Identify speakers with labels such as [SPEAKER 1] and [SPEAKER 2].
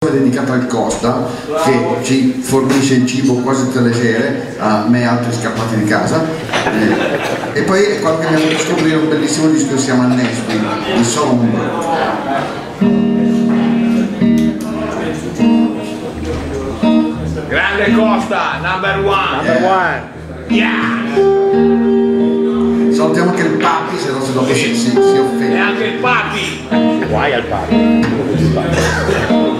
[SPEAKER 1] Dedicata al Costa, che ci fornisce il cibo quasi tutte le sere, a me e altri scappati di casa, e poi è quello che mi ha fatto scoprire un bellissimo disco che si chiama Nesby di Sombre.
[SPEAKER 2] Grande Costa, number one. Yeah.
[SPEAKER 1] Salutiamo anche il Papi, se no se dopo si offende.
[SPEAKER 2] E anche il Papi.
[SPEAKER 3] Guai al Papi.